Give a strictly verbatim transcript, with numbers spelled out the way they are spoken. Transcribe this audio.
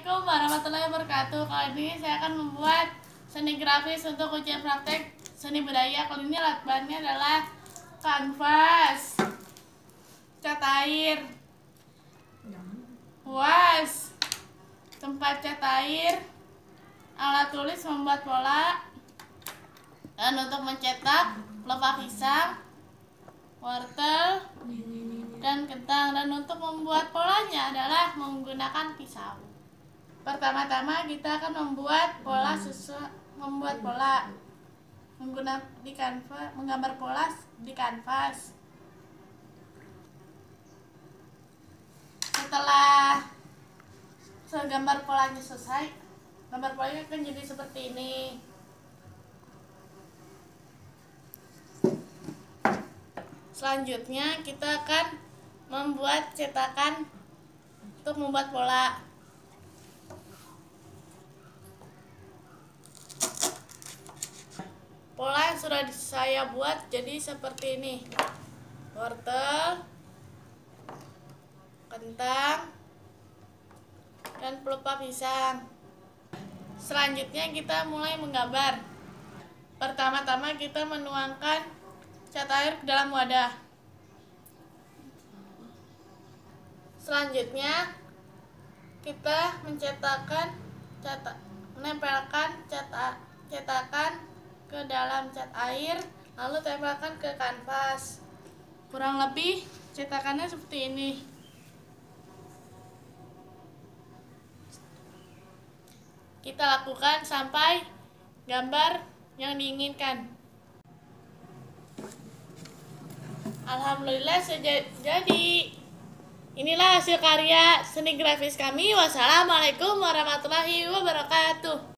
Assalamualaikum warahmatullahi wabarakatuh. Kali ini saya akan membuat seni grafis untuk ujian praktek seni budaya. Kali ini alat bahannya adalah kanvas, cat air, kuas, tempat cat air, alat tulis membuat pola, dan untuk mencetak pelepah pisang, wortel, dan kentang. Dan untuk membuat polanya adalah menggunakan pisau. Pertama-tama kita akan membuat pola sesuai membuat pola menggunakan di kanvas, menggambar pola di kanvas. Setelah segambar polanya selesai, gambar polanya akan jadi seperti ini. Selanjutnya kita akan membuat cetakan untuk membuat pola. Pola yang sudah saya buat jadi seperti ini: wortel, kentang, dan pelepah pisang. Selanjutnya kita mulai menggambar. Pertama-tama kita menuangkan cat air ke dalam wadah. Selanjutnya kita mencetakkan cetak, menempelkan cetak, cetakan ke dalam cat air, lalu tempelkan ke kanvas. Kurang lebih cetakannya seperti ini. Kita lakukan sampai gambar yang diinginkan. Alhamdulillah sudah jadi. Inilah hasil karya seni grafis kami. Wassalamualaikum warahmatullahi wabarakatuh.